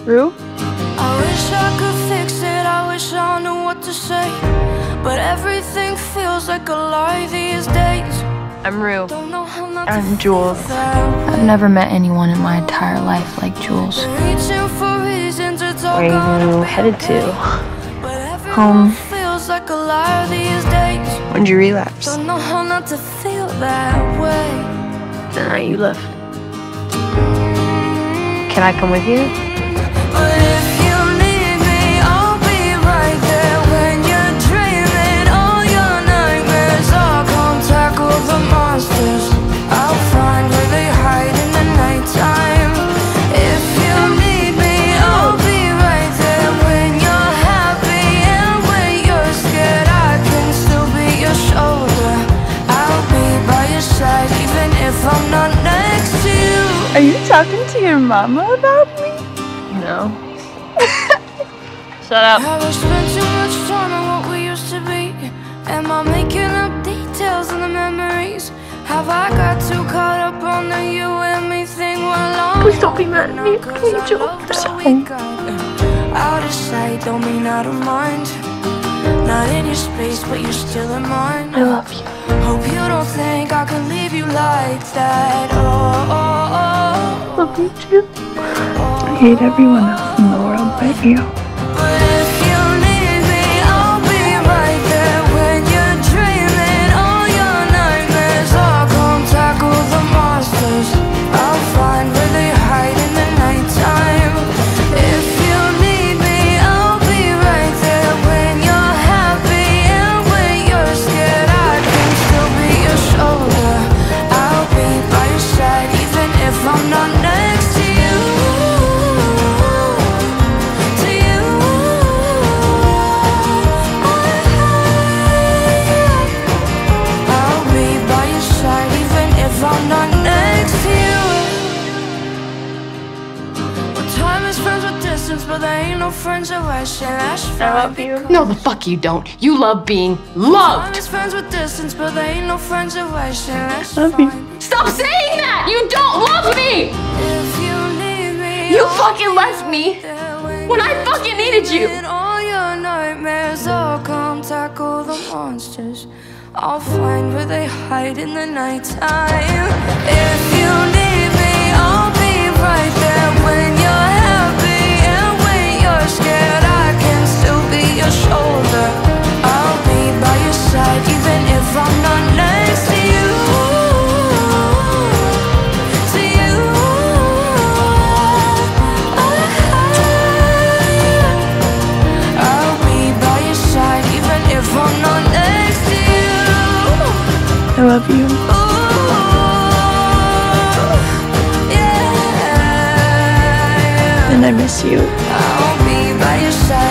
Rue? I wish I could fix it, I wish I knew what to say, but everything feels like a lie these days. I'm Rue. I'm Jules. I've never met anyone in my entire life like Jules. Where are you headed to? Home. When'd you relapse? Don't know how not to feel that way. The night you left. Can I come with you? But if you need me, I'll be right there. When you're dreaming all your nightmares, I'll come tackle the monsters. I'll find where they hide in the nighttime. If you need me, I'll be right there. When you're happy and when you're scared, I can still be your shoulder. I'll be by your side even if I'm not next to you. Are you talking to your mama about me? No. Shut up. Have I spent too much time on what we used to be? Am I making up details in the memories? Have I got too caught up on the you and me thing while I'm Please don't be mad at me, please, Jules. I'm sorry. Out of sight, don't mean out of mind. Not in your space, but you're still in mine. I love you. Hope you don't think I can leave you like that. Oh. Love you too. I hate everyone else in the world but you. But if you need me, I'll be right there. When you're dreaming all your nightmares, I'll come tackle the monsters. I'll find where they hide in the nighttime. If you need me, I'll be right there. When you're happy and when you're scared, I can still be your shoulder. I'll be by your side even if I'm not next to you. I'm not next to you. But time is friends with distance, but there ain't no friendship where she lasts. I love you. No, the fuck you don't. You love being loved. Time is friends with distance, but there ain't no friendship where she lasts. Love you. Stop saying that! You don't love me! If you need me, You fucking left me when I fucking needed you. in all your nightmares, I'll come tackle the monsters. I'll find where they hide in the nighttime. If you need me, I'll be right there. When you're happy and when you're scared, I can still be your shoulder. I'll be by your side even if I'm not next to you. To you. I'll be by your side even if I'm not next to you. I love you. Ooh, yeah. And I miss you. I'll be by your side.